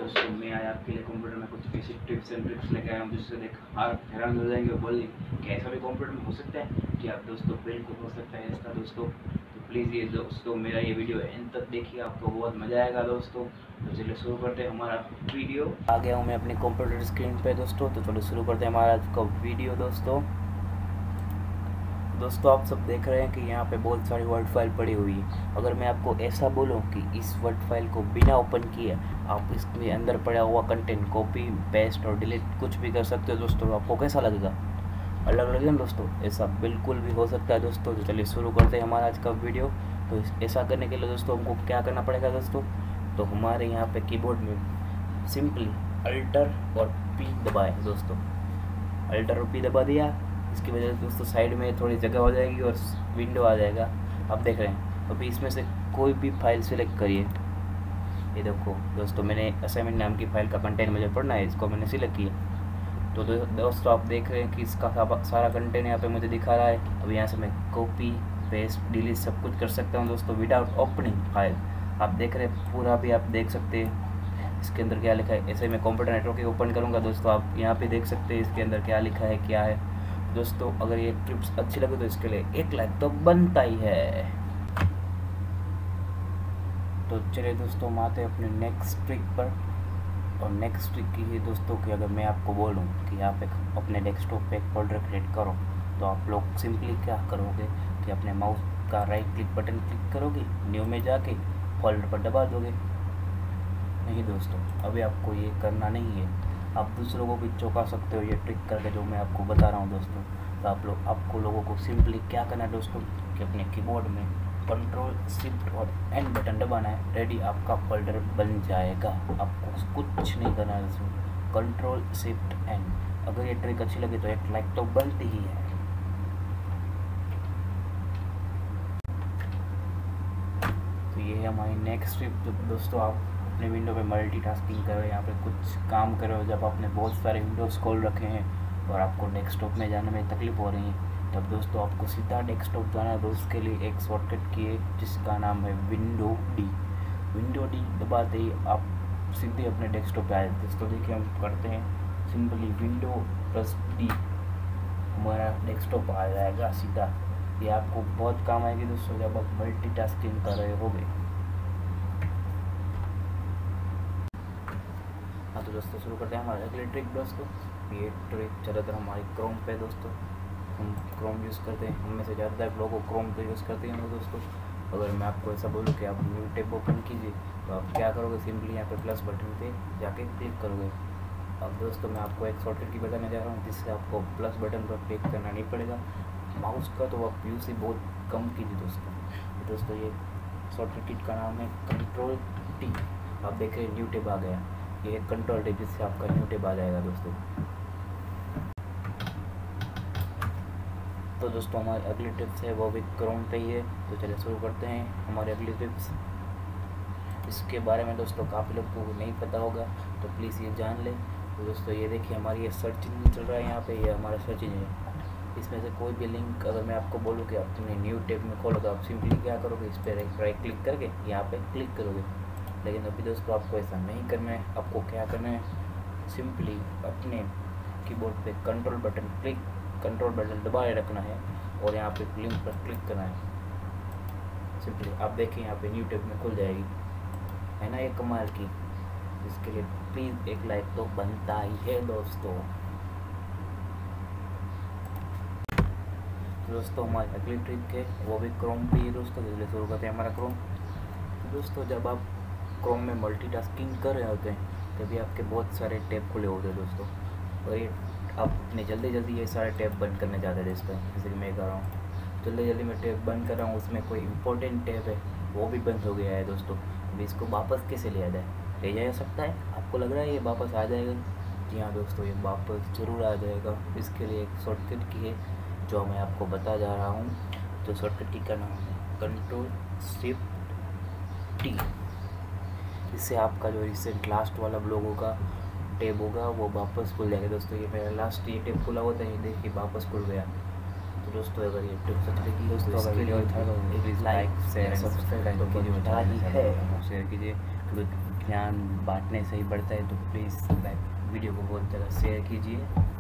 दोस्तों मैं आया आपके लिए कंप्यूटर में कुछ ऐसी टिप्स एंड ट्रिक्स लेके आया हूँ जिससे देख आप हैरान हो जाएंगे और बोलेंगे कि ऐसा भी कंप्यूटर में हो सकता है। जी आप दोस्तों बिल्कुल हो सकता है ऐसा दोस्तों। तो प्लीज़ ये दोस्तों मेरा ये वीडियो एंड तक देखिए, आपको बहुत मज़ा आएगा दोस्तों। तो चलिए शुरू करते हैं हमारा वीडियो। आ गया हूँ मैं अपने कंप्यूटर स्क्रीन पे दोस्तों, तो चलो शुरू करते हैं हमारा आज का वीडियो दोस्तों। आप सब देख रहे हैं कि यहाँ पे बहुत सारी वर्ड फाइल पड़ी हुई है। अगर मैं आपको ऐसा बोलूँ कि इस वर्ड फाइल को बिना ओपन किए आप इसके अंदर पड़ा हुआ कंटेंट कॉपी पेस्ट और डिलीट कुछ भी कर सकते हो दोस्तों, आपको कैसा लगेगा? अलग लगेगा ना दोस्तों? ऐसा बिल्कुल भी हो सकता है दोस्तों। तो चलिए शुरू करते हैं हमारा आज का वीडियो। तो ऐसा करने के लिए दोस्तों हमको क्या करना पड़ेगा दोस्तों? तो हमारे यहाँ पे कीबोर्ड में सिंपली अल्टर और पी दबाएं दोस्तों। अल्टर और पी दबा दिया, इसकी वजह से दोस्तों साइड में थोड़ी जगह हो जाएगी और विंडो आ जाएगा। आप देख रहे हैं। अभी इसमें से कोई भी फाइल सिलेक्ट करिए। ये देखो दोस्तों, मैंने असाइनमेंट नाम की फाइल का कंटेंट मुझे पढ़ना है, इसको मैंने सिलेक्ट किया। तो दोस्तों आप देख रहे हैं कि इसका सारा कंटेंट यहाँ पे मुझे दिखा रहा है। अब यहाँ से मैं कॉपी पेस्ट डिलीट सब कुछ कर सकता हूँ दोस्तों विदाउट ओपनिंग फाइल। आप देख रहे हैं पूरा भी आप देख सकते हैं इसके अंदर क्या लिखा है। ऐसे मैं कंप्यूटर नेटवर्क ओपन करूँगा दोस्तों, आप यहाँ पे देख सकते हैं इसके अंदर क्या लिखा है क्या है दोस्तों। अगर ये टिप्स अच्छी लगे तो इसके लिए एक लाइक तो बनता ही है। तो चलिए दोस्तों हम आते हैं अपने नेक्स्ट ट्रिक पर। और नेक्स्ट ट्रिक की है दोस्तों कि अगर मैं आपको बोलूं कि आप अपने डेस्कटॉप पे एक फोल्डर क्रिएट करो, तो आप लोग सिंपली क्या करोगे कि अपने माउस का राइट क्लिक बटन क्लिक करोगे, न्यू में जाके फोल्डर पर दबा दोगे। नहीं दोस्तों, अभी आपको ये करना नहीं है। आप दूसरों को भी चौंका सकते हो ये ट्रिक करके जो मैं आपको बता रहा हूँ दोस्तों। तो आपको लोगों को सिंपली क्या करना है दोस्तों कि अपने कीबोर्ड में कंट्रोल शिफ्ट और एन बटन दबाना है। रेडी, आपका फोल्डर बन जाएगा। आपको कुछ नहीं करना है दोस्तों, कंट्रोल शिफ्ट एन। अगर ये ट्रिक अच्छी लगी तो एक लाइक तो बनती ही है। तो ये है हमारी नेक्स्ट ट्रिक दोस्तों। आप अपने विंडो पे मल्टीटास्किंग करो, यहाँ पे कुछ काम करो, जब आपने बहुत सारे विंडोज़ खोल रखे हैं और आपको डेस्कटॉप में जाने में तकलीफ हो रही है, तब दोस्तों आपको सीधा डेस्कटॉप जाना है। तो उसके लिए एक शॉर्टकट की है जिसका नाम है विंडो डी। विंडो डी दबाते ही आप सीधे अपने डेस्कटॉप पे आए दोस्तों। देखिए हम करते हैं सिंपली विंडो प्लस डी, हमारा डेस्कटॉप आ जाएगा सीधा। ये आपको बहुत काम आएगी दोस्तों जब आप मल्टीटास्किंग कर रहे होगे। हाँ तो दोस्तों शुरू करते हैं हमारे अगले ट्रिक दोस्तों। ये ट्रिक ज़्यादातर हमारी क्रोम पे दोस्तों, हम क्रोम यूज़ करते हैं। हम में से ज़्यादातर लोगों क्रोम पे यूज़ करते हैं दोस्तों। अगर मैं आपको ऐसा बोलूँ कि आप न्यू टैब ओपन कीजिए, तो आप क्या करोगे? सिंपली यहाँ पे प्लस बटन पे जाके क्लिक करोगे। अब दोस्तों मैं आपको एक शॉर्टकट की बताने जा रहा हूँ जिससे आपको प्लस बटन पर क्लिक करना नहीं पड़ेगा। माउस का तो आप यूज़ ही बहुत कम कीजिए दोस्तों। ये शॉर्टकट किट का नाम है कंट्रोल टी। आप देख रहे हैं न्यू टैब आ गया। ये कंट्रोल टेप जिससे आपका न्यू टैब आ जाएगा दोस्तों। तो दोस्तों हमारी अगली टिप्स है वो भी क्रोम पे ही है। तो चलिए शुरू करते हैं हमारी अगली टिप्स। इसके बारे में दोस्तों काफ़ी लोगों को नहीं पता होगा, तो प्लीज़ ये जान लें। तो दोस्तों ये देखिए हमारी ये सर्च इंजन चल रहा है यहाँ पे, ये हमारा सर्च इंजन है। इसमें से कोई भी लिंक अगर मैं आपको बोलूँ कि अपने न्यू टैब में खोलो, तो आप सिंपली क्या करोगे? इस पर राइट क्लिक करके यहाँ पे क्लिक करोगे। लेकिन अभी दोस्तों आपको ऐसा नहीं करना है। आपको क्या करना है? सिंपली अपने कीबोर्ड पे कंट्रोल बटन दबाए रखना है और यहाँ पे लिंक पर क्लिक करना है। सिंपली आप देखिए यहाँ पे न्यू टैब में खुल जाएगी, है ना ये कमाल की। इसके लिए प्लीज़ एक लाइक तो बनता ही है दोस्तों। दोस्तों हमारी अगली ट्रिक है वो भी क्रोम पे ही दोस्तों। इसलिए शुरू करते हैं हमारा क्रोम। दोस्तों जब आप क्रोम में मल्टीटास्किंग कर रहे होते हैं तभी आपके बहुत सारे टैब खुले होते हैं दोस्तों, और ये आपने जल्दी ये सारे टैब बंद करने जाते हैं दोस्तों। जैसे कि मैं कर रहा हूँ, जल्दी मैं टैब बंद कर रहा हूँ, उसमें कोई इंपॉर्टेंट टैब है वो भी बंद हो गया है दोस्तों। अभी इसको वापस कैसे लिया जाए? ले जा सकता है? आपको लग रहा है ये वापस आ जाएगा? जी हाँ दोस्तों, ये वापस ज़रूर आ जाएगा। इसके लिए एक शॉर्टकट की है जो मैं आपको बता जा रहा हूँ। तो शॉर्टकट की का नाम है कंट्रोल शिफ्ट टी। इससे आपका जो रिसेंट लास्ट वाला ब्लॉगों का टैब होगा वो वापस खुल जाएगा दोस्तों। ये मेरा लास्ट ये टैब खुला होता है, ये देखिए वापस खुल गया। तो दोस्तों अगर ये टिप्स अच्छी लगी दोस्तों, अगर वीडियो अच्छा लगे प्लीज़ लाइक शेयर सब्सक्राइब तो कीजिए, शेयर कीजिए। ज्ञान बांटने से ही बढ़ता है। तो प्लीज़ वीडियो को बहुत ज़्यादा शेयर कीजिए।